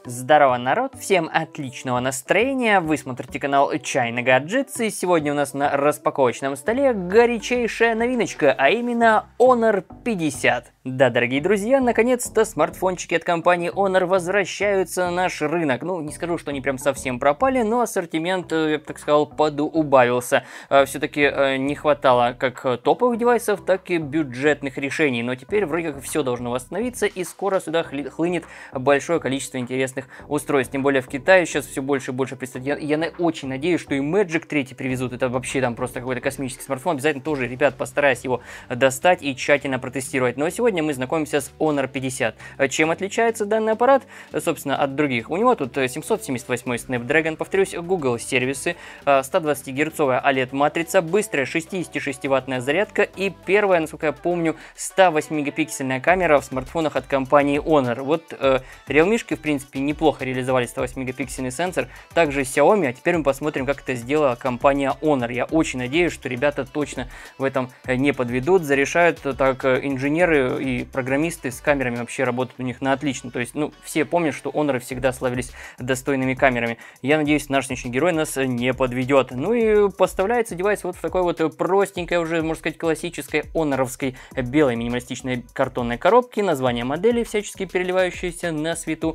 Здорово, народ! Всем отличного настроения! Вы смотрите канал China Gadgets, и сегодня у нас на распаковочном столе горячейшая новиночка, а именно Honor 50. Да, дорогие друзья, наконец-то смартфончики от компании Honor возвращаются на наш рынок. Ну, не скажу, что они прям совсем пропали, но ассортимент, я бы так сказал, подубавился. Все-таки не хватало как топовых девайсов, так и бюджетных решений. Но теперь вроде как все должно восстановиться, и скоро сюда хлынет большое количество интересных устройств. Тем более в Китае сейчас все больше и больше представителей. Я очень надеюсь, что и Magic 3 привезут. Это вообще там просто какой-то космический смартфон. Обязательно тоже, ребят, постараюсь его достать и тщательно протестировать. Но сегодня мы знакомимся с Honor 50. Чем отличается данный аппарат, собственно, от других? У него тут 778 Snapdragon, повторюсь, Google сервисы, 120 Гц OLED-матрица, быстрая 66-ваттная зарядка и первая, насколько я помню, 108-мегапиксельная камера в смартфонах от компании Honor. Вот Realme-шки, в принципе, неплохо реализовали 108-мегапиксельный сенсор, также Xiaomi, а теперь мы посмотрим, как это сделала компания Honor. Я очень надеюсь, что ребята точно в этом не подведут, зарешают, так инженеры и программисты с камерами вообще работают у них на отлично. То есть, ну, все помнят, что Honor всегда славились достойными камерами. Я надеюсь, наш сегодняшний герой нас не подведет. Ну и поставляется девайс вот в такой вот простенькой, уже, можно сказать, классической Honor-овской белой минималистичной картонной коробке. Название модели всячески переливающееся на свету,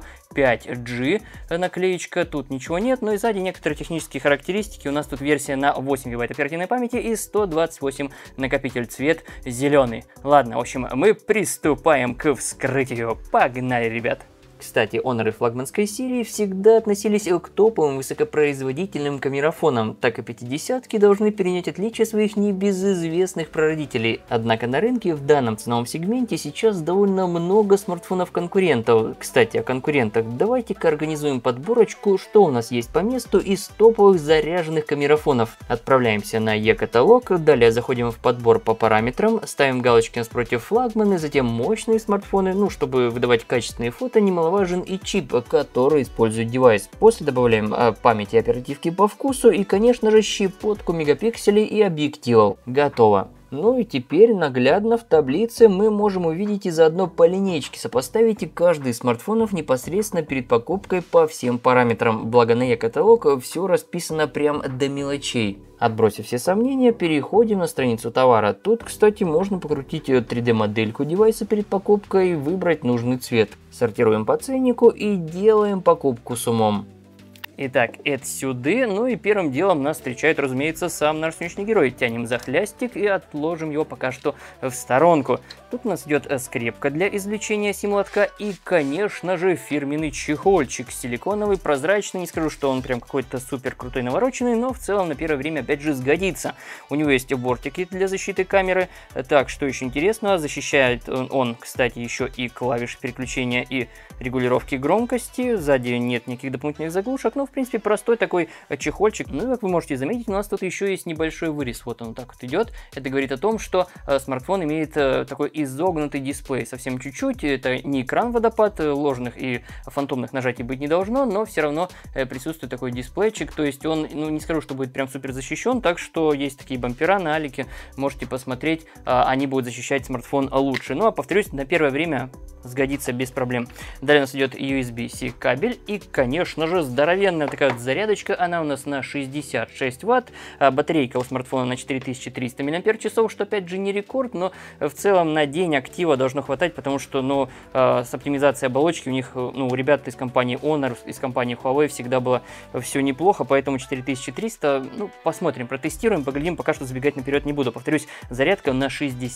5G наклеечка, тут ничего нет, но и сзади некоторые технические характеристики. У нас тут версия на 8 ГБ оперативной памяти и 128 накопитель, цвет зеленый. Ладно, в общем, мы приступаем к вскрытию. Погнали, ребят! Кстати, Honor флагманской серии всегда относились к топовым высокопроизводительным камерафонам, так и 50-ки должны перенять отличия своих небезызвестных прародителей. Однако на рынке в данном ценовом сегменте сейчас довольно много смартфонов-конкурентов. Кстати, о конкурентах, давайте-ка организуем подборочку, что у нас есть по месту из топовых заряженных камерафонов. Отправляемся на e-каталог, далее заходим в подбор по параметрам, ставим галочки напротив флагманы, затем мощные смартфоны, ну, чтобы выдавать качественные фото, немаловажно важен и чип, который использует девайс. После добавляем память и оперативки по вкусу и, конечно же, щепотку мегапикселей и объективов. Готово. Ну и теперь наглядно в таблице мы можем увидеть и заодно по линейке сопоставить каждый из смартфонов непосредственно перед покупкой по всем параметрам. Благо на e-каталог все расписано прям до мелочей. Отбросив все сомнения, переходим на страницу товара. Тут, кстати, можно покрутить 3D-модельку девайса перед покупкой и выбрать нужный цвет. Сортируем по ценнику и делаем покупку с умом. Итак, это сюда, ну и первым делом нас встречает, разумеется, сам наш сегодняшний герой. Тянем за хлястик и отложим его пока что в сторонку. Тут у нас идет скрепка для извлечения сим-лотка и, конечно же, фирменный чехольчик силиконовый, прозрачный. Не скажу, что он прям какой-то супер крутой навороченный, но в целом на первое время опять же сгодится. У него есть бортики для защиты камеры. Так, что еще интересно, защищает он, кстати, еще и клавиши переключения и регулировки громкости. Сзади нет никаких дополнительных заглушек, но в принципе простой такой чехольчик. Ну и как вы можете заметить, у нас тут еще есть небольшой вырез. Вот он так вот идет. Это говорит о том, что смартфон имеет такой изогнутый дисплей. Совсем чуть-чуть. Это не экран-водопад, ложных и фантомных нажатий быть не должно, но все равно присутствует такой дисплейчик. То есть он, ну не скажу, что будет прям супер защищен, так что есть такие бампера на Алике. Можете посмотреть, они будут защищать смартфон лучше. Ну а повторюсь, на первое время сгодится без проблем. Далее у нас идет USB-C кабель и, конечно же, здоровенная такая вот зарядочка. Она у нас на 66 Вт. Батарейка у смартфона на 4300 мАч, что опять же не рекорд, но в целом на день актива должно хватать, потому что, ну, с оптимизацией оболочки у них, ну, у ребят из компании Honor, из компании Huawei всегда было все неплохо, поэтому 4300, ну, посмотрим, протестируем, поглядим, пока что забегать наперед не буду. Повторюсь, зарядка на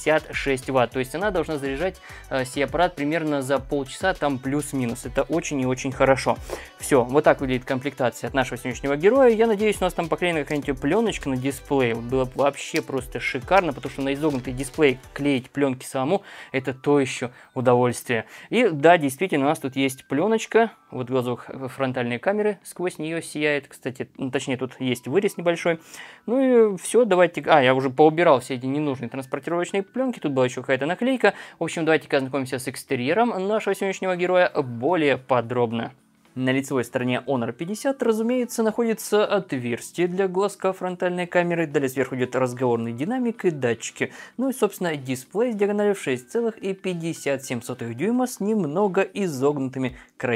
66 Вт, то есть она должна заряжать сей аппарат примерно за полчаса, там плюс-минус. Это очень и очень хорошо. Все, вот так выглядит комплектация от нашего сегодняшнего героя. Я надеюсь, у нас там поклеена какая-нибудь пленочка на дисплее. Было бы вообще просто шикарно, потому что на изогнутый дисплей клеить пленки самому — это то еще удовольствие. И да, действительно, у нас тут есть пленочка. Вот глазок фронтальной камеры сквозь нее сияет. Кстати, ну, точнее, тут есть вырез небольшой. Ну и все, давайте... я уже поубирал все эти ненужные транспортировочные пленки. Тут была еще какая-то наклейка. В общем, давайте-ка ознакомимся с экстерьером нашего сегодняшнего героя более подробно. На лицевой стороне Honor 50, разумеется, находится отверстие для глазка фронтальной камеры. Далее сверху идет разговорный динамик и датчики. Ну и, собственно, дисплей с диагональю в 6,57 дюйма с немного изогнутыми краями.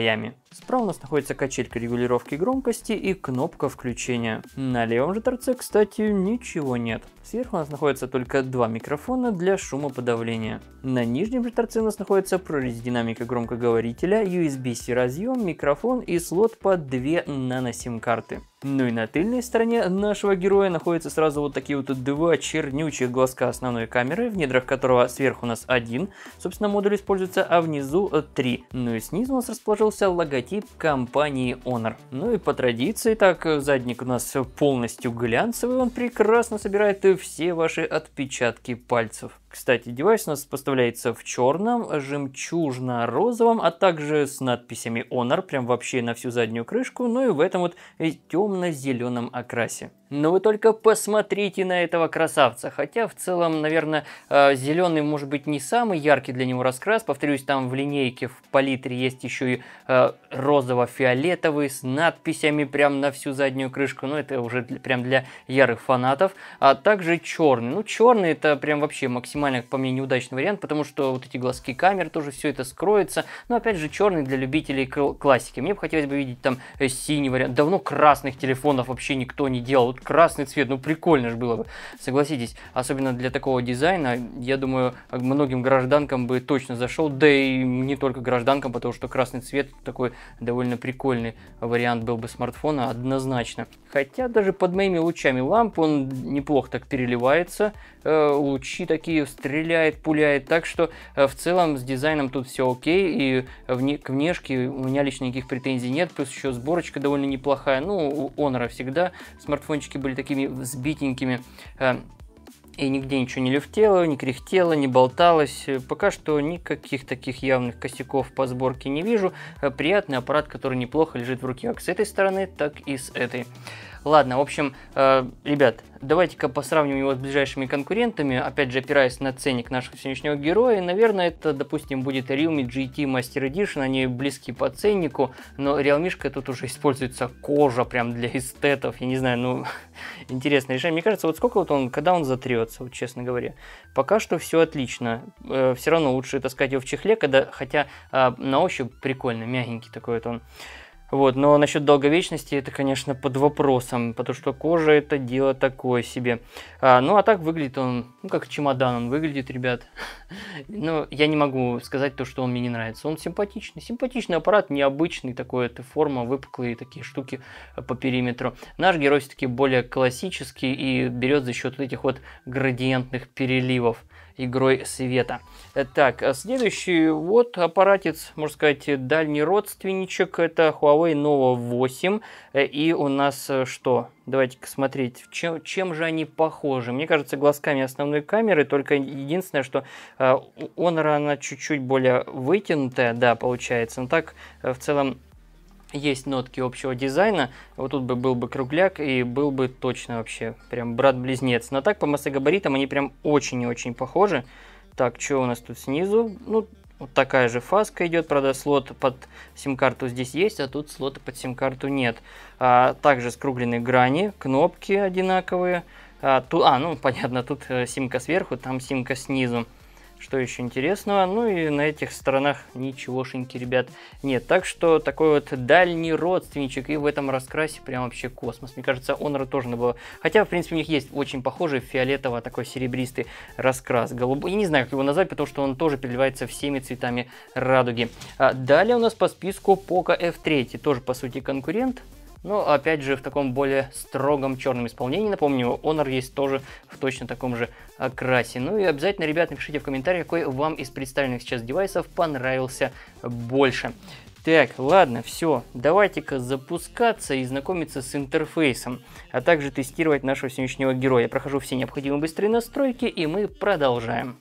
Справа у нас находится качелька регулировки громкости и кнопка включения. На левом же торце, кстати, ничего нет. Сверху у нас находится только два микрофона для шумоподавления. На нижнем же торце у нас находится прорезь динамика громкоговорителя, USB-C разъем, микрофон и слот под 2 нано-сим-карты. Ну и на тыльной стороне нашего героя находятся сразу вот такие вот два чернючих глазка основной камеры, в недрах которого сверху у нас один, собственно, модуль используется, а внизу 3. Ну и снизу у нас расположился логотип компании Honor. Ну и по традиции, так, задник у нас полностью глянцевый, он прекрасно собирает все ваши отпечатки пальцев. Кстати, девайс у нас поставляется в черном, жемчужно-розовом, а также с надписями Honor, прям вообще на всю заднюю крышку, ну и в этом вот темно-зеленом окрасе. Но вы только посмотрите на этого красавца, хотя в целом, наверное, зеленый может быть не самый яркий для него раскрас, повторюсь, там в линейке, в палитре есть еще и розово-фиолетовый с надписями прям на всю заднюю крышку, но это уже прям для ярых фанатов, а также черный. Ну, черный это прям вообще максимально, по мне, неудачный вариант, потому что вот эти глазки камер тоже все это скроется, но опять же черный для любителей классики. Мне бы хотелось бы видеть там синий вариант, давно красных телефонов вообще никто не делал, вот красный цвет, ну прикольно же было бы, согласитесь, особенно для такого дизайна, я думаю, многим гражданкам бы точно зашел, да и не только гражданкам, потому что красный цвет такой довольно прикольный вариант был бы смартфона, однозначно. Хотя даже под моими лучами ламп он неплохо так переливается, лучи такие стреляет, пуляет, так что в целом с дизайном тут все окей, и к внешке у меня лично никаких претензий нет, плюс еще сборочка довольно неплохая, ну у Honor всегда смартфончики были такими взбитенькими, и нигде ничего не люфтело, не кряхтело, не болталось. Пока что никаких таких явных косяков по сборке не вижу. Приятный аппарат, который неплохо лежит в руке как с этой стороны, так и с этой. Ладно, в общем, ребят, давайте-ка посравним его с ближайшими конкурентами. Опять же, опираясь на ценник нашего сегодняшнего героя, наверное, это, допустим, будет Realme GT Master Edition. Они близки по ценнику, но Realme-шка тут уже используется кожа прям для эстетов. Я не знаю, ну, интересное решение. Мне кажется, вот сколько вот он, когда он затрется, вот честно говоря. Пока что все отлично. Все равно лучше таскать его в чехле, хотя на ощупь прикольно, мягенький такой вот он. Вот, но насчет долговечности это, конечно, под вопросом, потому что кожа это дело такое себе. Ну, а так выглядит он, ну, как чемодан он выглядит, ребят. Но я не могу сказать то, что он мне не нравится. Он симпатичный. Симпатичный аппарат, необычный такой, это форма, выпуклые такие штуки по периметру. Наш герой все-таки более классический и берет за счет этих вот градиентных переливов игрой света. Так, следующий вот аппаратец, можно сказать, дальний родственничек, это Huawei Nova 8. И у нас что? Давайте-ка смотреть, чем же они похожи. Мне кажется, глазками основной камеры, только единственное, что у Honor она чуть-чуть более вытянутая, да, получается. Но так, в целом, есть нотки общего дизайна, вот тут бы был бы кругляк и был бы точно вообще прям брат-близнец. Но так по массогабаритам они прям очень и очень похожи. Так, что у нас тут снизу? Ну, вот такая же фаска идет, правда слот под сим-карту здесь есть, а тут слота под сим-карту нет. Также скругленные грани, кнопки одинаковые. Ну понятно, тут симка сверху, там симка снизу. Что еще интересного? Ну и на этих сторонах ничегошеньки, ребят, нет. Так что такой вот дальний родственничек. И в этом раскрасе прям вообще космос. Мне кажется, Honor тоже надо было. Хотя, в принципе, у них есть очень похожий фиолетово такой серебристый раскрас. Голубой. Я не знаю, как его назвать, потому что он тоже переливается всеми цветами радуги. Далее у нас по списку Poco F3. Тоже, по сути, конкурент. Но, опять же, в таком более строгом черном исполнении. Напомню, Honor есть тоже в точно таком же окрасе. Ну и обязательно, ребят, напишите в комментариях, какой вам из представленных сейчас девайсов понравился больше. Так, ладно, все. Давайте-ка запускаться и знакомиться с интерфейсом, а также тестировать нашего сегодняшнего героя. Я прохожу все необходимые быстрые настройки, и мы продолжаем.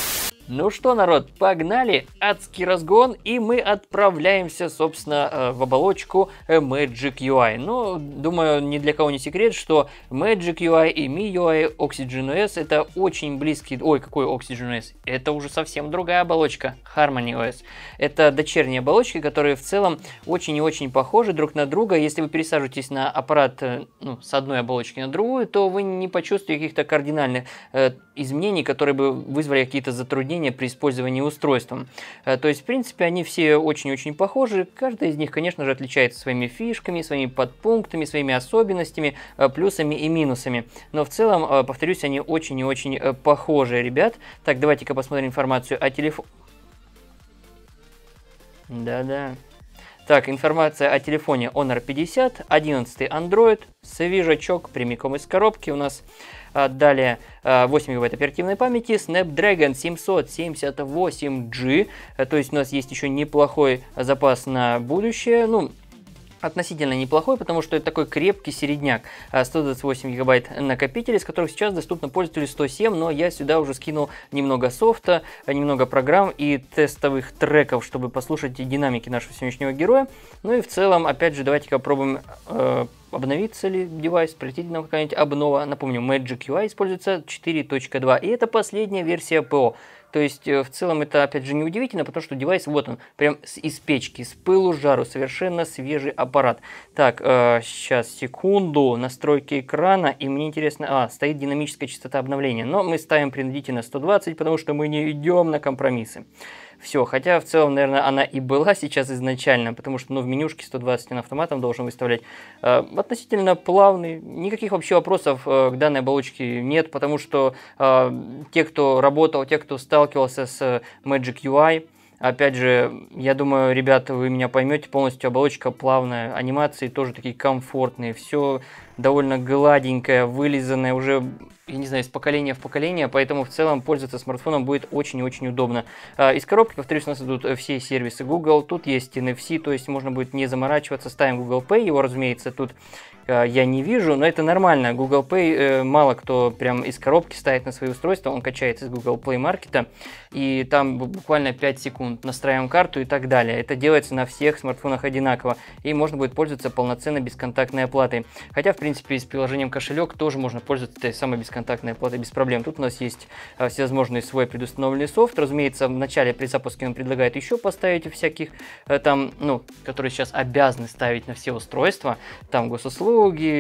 Ну что, народ, погнали, адский разгон, и мы отправляемся, собственно, в оболочку Magic UI. Ну, думаю, ни для кого не секрет, что Magic UI и MIUI Oxygen OS это очень близкие... Ой, какой Oxygen OS? Это уже совсем другая оболочка, Harmony OS. Это дочерние оболочки, которые в целом очень и очень похожи друг на друга. Если вы пересаживаетесь на аппарат с одной оболочки на другую, то вы не почувствуете каких-то кардинальных изменений, которые бы вызвали какие-то затруднения поведения при использовании устройством. То есть, в принципе, они все очень-очень похожи. Каждая из них, конечно же, отличается своими фишками, своими подпунктами, своими особенностями, плюсами и минусами. Но в целом, повторюсь, они очень и очень похожи, ребят. Так, давайте-ка посмотрим информацию о телефоне. Да-да. Так, информация о телефоне Honor 50, 11 Android, свежачок, прямиком из коробки у нас. Далее 8 ГБ оперативной памяти, Snapdragon 778G, то есть у нас есть еще неплохой запас на будущее, ну, относительно неплохой, потому что это такой крепкий середняк. 128 гигабайт накопителя, из которых сейчас доступно пользователю 107, но я сюда уже скинул немного софта, немного программ и тестовых треков, чтобы послушать динамики нашего сегодняшнего героя. Ну и в целом, опять же, давайте-ка попробуем обновится ли девайс, прилетит нам какая-нибудь обнова. Напомню, Magic UI используется 4.2, и это последняя версия ПО. То есть, в целом, это, опять же, неудивительно, потому что девайс, вот он, прям из печки, с пылу жару, совершенно свежий аппарат. Так, сейчас, секунду, настройки экрана, и мне интересно, стоит динамическая частота обновления, но мы ставим принудительно 120, потому что мы не идем на компромиссы. Все, хотя в целом, наверное, она и была сейчас изначально, потому что, ну, в менюшке 120 он автоматом должен выставлять. Относительно плавный, никаких вообще вопросов к данной оболочке нет, потому что те, кто работал, те, кто сталкивался с Magic UI, опять же, я думаю, ребята, вы меня поймете, полностью оболочка плавная, анимации тоже такие комфортные, все довольно гладенькое, вылизанное уже, я не знаю, из поколения в поколение, поэтому в целом пользоваться смартфоном будет очень и очень удобно. Из коробки, повторюсь, у нас идут все сервисы Google, тут есть NFC, то есть можно будет не заморачиваться, ставим Google Pay, его, разумеется, тут я не вижу, но это нормально. Google Pay мало кто прям из коробки ставит на свои устройства, он качается из Google Play Market, и там буквально 5 секунд настраиваем карту и так далее. Это делается на всех смартфонах одинаково, и можно будет пользоваться полноценной бесконтактной оплатой. Хотя, в принципе, с приложением кошелек тоже можно пользоваться этой самой бесконтактной оплатой без проблем. Тут у нас есть всевозможный свой предустановленный софт. Разумеется, в начале при запуске он предлагает еще поставить всяких там, ну, которые сейчас обязаны ставить на все устройства, там госуслуги,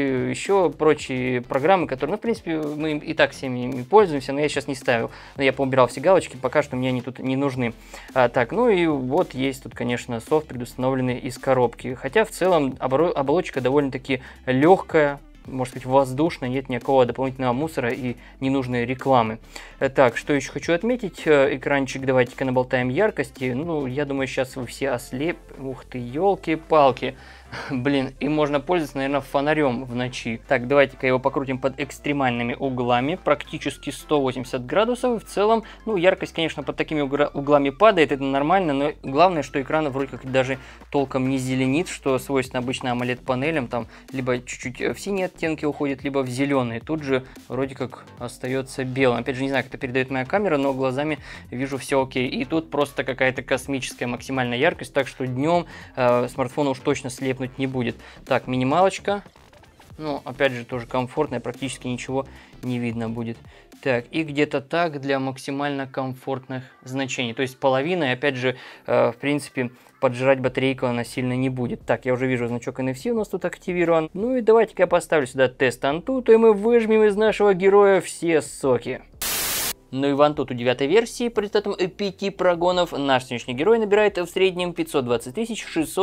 еще прочие программы, которые, ну, в принципе, мы и так всеми пользуемся, но я сейчас не ставил. Но я поубирал все галочки, пока что мне они тут не нужны. Так, ну и вот есть тут, конечно, софт, предустановленный из коробки. Хотя в целом оболочка довольно-таки легкая, можно сказать, воздушно, нет никакого дополнительного мусора и ненужной рекламы. Так, что еще хочу отметить, экранчик, давайте-ка наболтаем яркости. Ну, я думаю, сейчас вы все ослеп. Ух ты, елки-палки. Блин, им можно пользоваться, наверное, фонарем в ночи. Так, давайте-ка его покрутим под экстремальными углами, практически 180 градусов. И в целом, ну, яркость, конечно, под такими углами падает, это нормально, но главное, что экран вроде как даже толком не зеленит, что свойственно обычно AMOLED-панелям, там либо чуть-чуть в синие оттенки уходит, либо в зеленые. Тут же вроде как остается белым. Опять же, не знаю, как это передает моя камера, но глазами вижу все окей. И тут просто какая-то космическая максимальная яркость, так что днем смартфон уж точно слепнуть не будет. Так, минималочка. Ну, опять же, тоже комфортная, практически ничего не видно будет. Так, и где-то так для максимально комфортных значений. То есть половина, и опять же, в принципе, поджирать батарейку она сильно не будет. Так, я уже вижу значок NFC у нас тут активирован. Ну и давайте-ка я поставлю сюда тест Antutu, и мы выжмем из нашего героя все соки. Ну и в Antutu 9 версии по результатам 5 прогонов наш сегодняшний герой набирает в среднем 520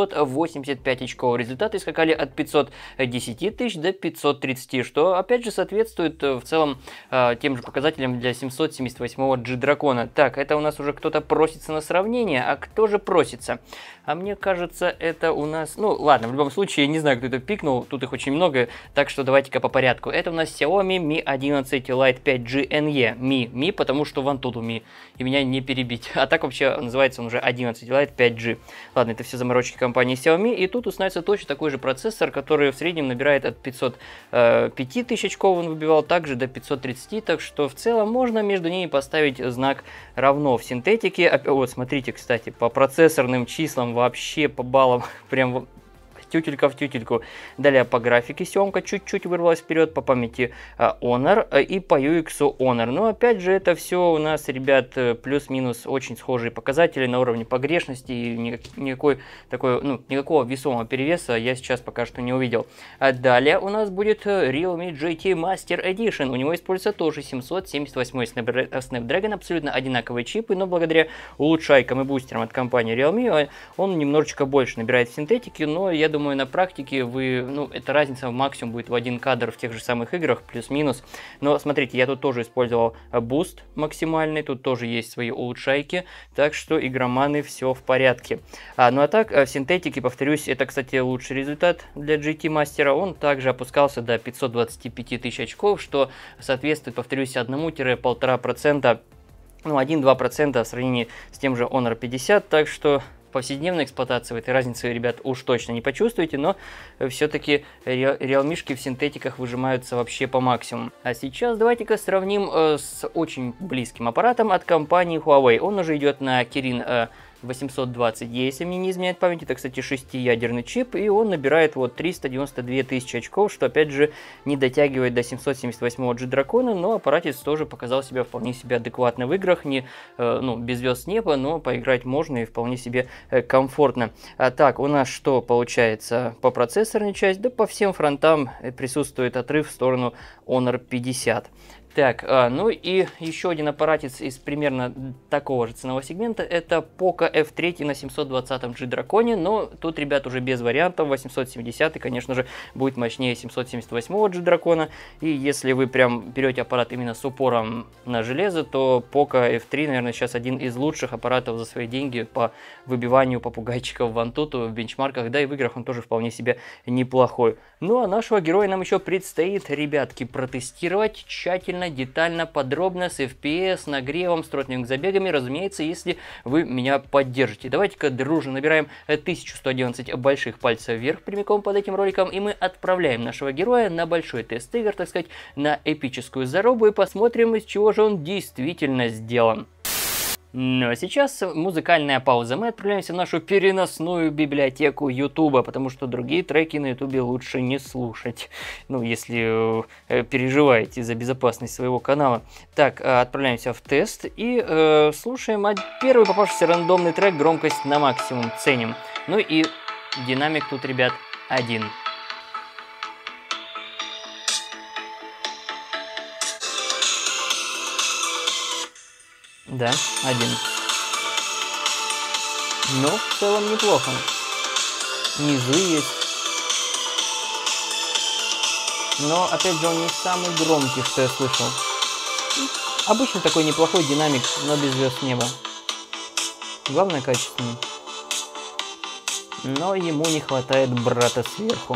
685 очков. Результаты скакали от 510 тысяч до 530, что опять же соответствует в целом тем же показателям для 778-го G-дракона. Так, это у нас уже кто-то просится на сравнение, а кто же просится? А мне кажется, это у нас... Ну, ладно, в любом случае, я не знаю, кто это пикнул, тут их очень много, так что давайте-ка по порядку. Это у нас Xiaomi Mi 11 Lite 5G NE. Mi, потому что в Antutu Mi, и меня не перебить. А так вообще называется он уже 11 Lite 5G. Ладно, это все заморочки компании Xiaomi, и тут установится точно такой же процессор, который в среднем набирает от 505 тысяч очков, он выбивал также до 530, так что в целом можно между ними поставить знак равно в синтетике. Вот, смотрите, кстати, по процессорным числам вообще по баллам прям тютелька в тютельку. Далее по графике съемка чуть-чуть вырвалась вперед, по памяти Honor и по UX Honor. Но опять же это все у нас, ребят, плюс-минус очень схожие показатели на уровне погрешности, и никакого весомого перевеса я сейчас пока что не увидел. Далее у нас будет Realme GT Master Edition. У него используется тоже 778 Snapdragon, абсолютно одинаковые чипы, но благодаря улучшайкам и бустерам от компании Realme он немножечко больше набирает в синтетике, но я думаю на практике эта разница максимум будет в один кадр в тех же самых играх, плюс-минус. Но смотрите, я тут тоже использовал буст максимальный, тут тоже есть свои улучшайки, так что игроманы, все в порядке. Ну а так, в синтетике, повторюсь, это, кстати, лучший результат для GT Master, он также опускался до 525 тысяч очков, что соответствует, повторюсь, 1-1,5%, 1-2% в сравнении с тем же Honor 50, так что в повседневной эксплуатации в этой разницы, ребят, уж точно не почувствуете, но все-таки реалмишки в синтетиках выжимаются вообще по максимуму. А сейчас давайте-ка сравним с очень близким аппаратом от компании Huawei. Он уже идет на Kirin 820, если мне не изменяет память, это, кстати, 6-ядерный чип, и он набирает 392 тысячи очков, что, опять же, не дотягивает до 778 G-Дракона, но аппаратец тоже показал себя вполне себе адекватно в играх, не без звезд с неба, но поиграть можно и вполне себе комфортно. Так, у нас что получается по процессорной части? Да по всем фронтам присутствует отрыв в сторону Honor 50. Так, ну и еще один аппаратец из примерно такого же ценового сегмента, это Poco F3 на 720 G-Драконе, но тут, ребят, уже без вариантов, 870, конечно же, будет мощнее 778 G-Дракона, и если вы прям берете аппарат именно с упором на железо, то Poco F3, наверное, сейчас один из лучших аппаратов за свои деньги по выбиванию попугайчиков в Antutu, в бенчмарках, да и в играх он тоже вполне себе неплохой. Ну а нашего героя нам еще предстоит, ребятки, протестировать тщательно, детально, подробно, с FPS, нагревом, с тротливыми забегами, разумеется, если вы меня поддержите. Давайте-ка дружно набираем 1111 больших пальцев вверх прямиком под этим роликом, и мы отправляем нашего героя на большой тест игр, так сказать, на эпическую зарубу, и посмотрим, из чего же он действительно сделан. Ну а сейчас музыкальная пауза. Мы отправляемся в нашу переносную библиотеку Ютуба, потому что другие треки на Ютубе лучше не слушать. Ну, если переживаете за безопасность своего канала. Так, отправляемся в тест и слушаем первый попавшийся рандомный трек, громкость на максимум ценим. Ну и динамик тут, ребят, один. Да, один. Но в целом неплохо. Низы есть. Но, опять же, он не самый громкий, что я слышал. Обычно такой неплохой динамик, но без звезд неба. Главное, качественный. Но ему не хватает брата сверху.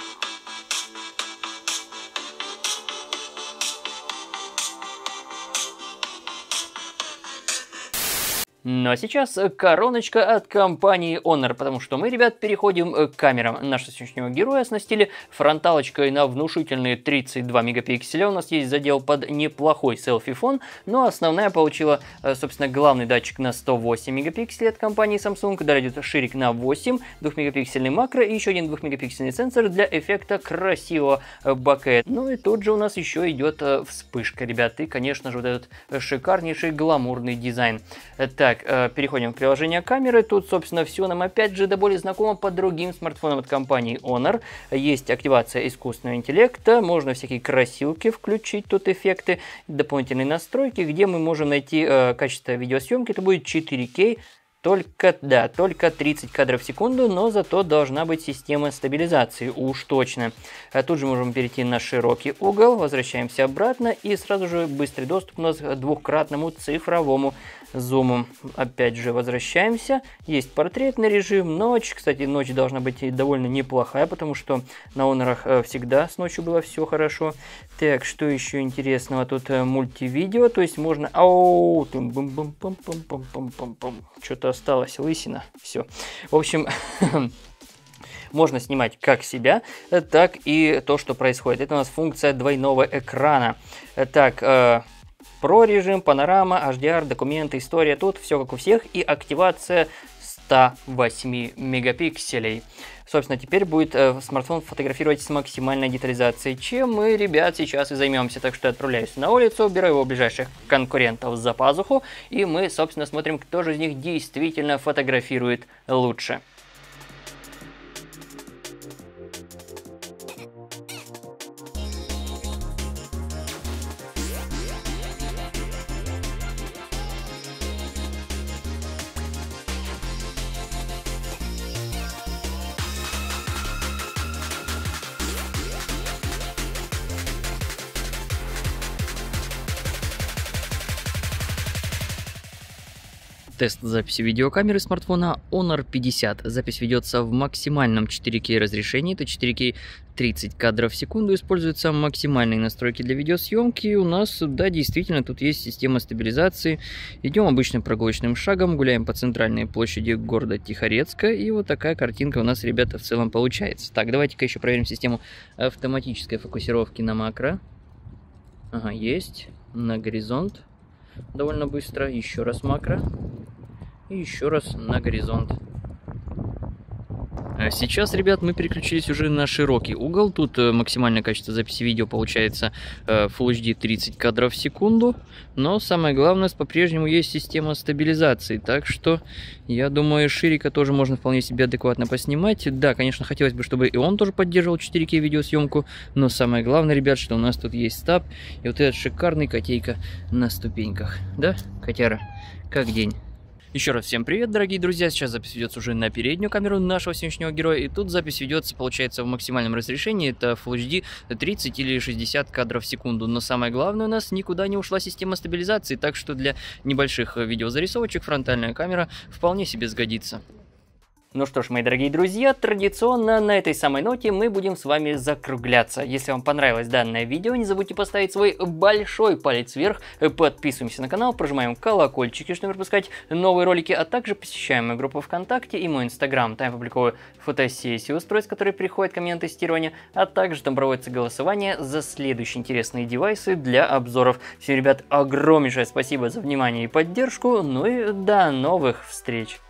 Ну а сейчас короночка от компании Honor, потому что мы, ребят, переходим к камерам. Нашего сегодняшнего героя оснастили фронталочкой на внушительные 32 мегапикселя. У нас есть задел под неплохой селфи-фон, но основная получила, собственно, главный датчик на 108 мегапикселей от компании Samsung. Далее идет ширик на 8, 2-мегапиксельный макро и еще один 2-мегапиксельный сенсор для эффекта красивого боке. Ну и тут же у нас еще идет вспышка, ребят, и, конечно же, вот этот шикарнейший гламурный дизайн. Так, переходим к приложению камеры. Тут, собственно, все нам опять же до боли знакомо по другим смартфонам от компании Honor. Есть активация искусственного интеллекта, можно всякие красилки включить, тут эффекты, дополнительные настройки, где мы можем найти качество видеосъемки. Это будет 4К. Только 30 кадров в секунду, но зато должна быть система стабилизации, уж точно. Тут же можем перейти на широкий угол, возвращаемся обратно, и сразу же быстрый доступ у нас к двухкратному цифровому зуму. Опять же возвращаемся, есть портретный режим, ночь, кстати, ночь должна быть довольно неплохая, потому что на Honor всегда с ночью было все хорошо. Так, что еще интересного? Тут мультивидео, то есть можно... Что-то осталось, лысина, все. В общем... Можно снимать как себя, так и то, что происходит. Это у нас функция двойного экрана. Так, Pro режим, панорама, HDR, документы, история. Тут все как у всех. И активация 108 мегапикселей. Собственно, теперь будет смартфон фотографировать с максимальной детализацией, чем мы, ребят, сейчас и займемся. Так что я отправляюсь на улицу, беру его ближайших конкурентов за пазуху, и мы, собственно, смотрим, кто же из них действительно фотографирует лучше. Тест записи видеокамеры смартфона Honor 50. Запись ведется в максимальном 4К разрешении, это 4К 30 кадров в секунду. Используются максимальные настройки для видеосъемки. У нас, да, действительно, тут есть система стабилизации. Идем обычным прогулочным шагом, гуляем по центральной площади города Тихорецка. И вот такая картинка у нас, ребята, в целом получается. Так, давайте-ка еще проверим систему автоматической фокусировки на макро. Ага, есть. На горизонт. Довольно быстро. Еще раз макро. И еще раз на горизонт. Сейчас, ребят, мы переключились уже на широкий угол. Тут максимальное качество записи видео получается Full HD 30 кадров в секунду. Но самое главное, по-прежнему есть система стабилизации. Так что, я думаю, ширика тоже можно вполне себе адекватно поснимать. Да, конечно, хотелось бы, чтобы и он тоже поддерживал 4К видеосъемку. Но самое главное, ребят, что у нас тут есть стаб. И вот этот шикарный котейка на ступеньках. Да, котяра? Как день? Еще раз всем привет, дорогие друзья, сейчас запись ведется уже на переднюю камеру нашего сегодняшнего героя, и тут запись ведется, получается, в максимальном разрешении, это Full HD 30 или 60 кадров в секунду, но самое главное, у нас никуда не ушла система стабилизации, так что для небольших видеозарисовочек фронтальная камера вполне себе сгодится. Ну что ж, мои дорогие друзья, традиционно на этой самой ноте мы будем с вами закругляться. Если вам понравилось данное видео, не забудьте поставить свой большой палец вверх, подписываемся на канал, прожимаем колокольчики, чтобы не пропускать новые ролики, а также посещаем мою группу ВКонтакте и мой Инстаграм. Там я публикую фотосессии устройств, которые приходят ко мне на тестирование, а также там проводится голосование за следующие интересные девайсы для обзоров. Всем, ребят, огромнейшее спасибо за внимание и поддержку, ну и до новых встреч!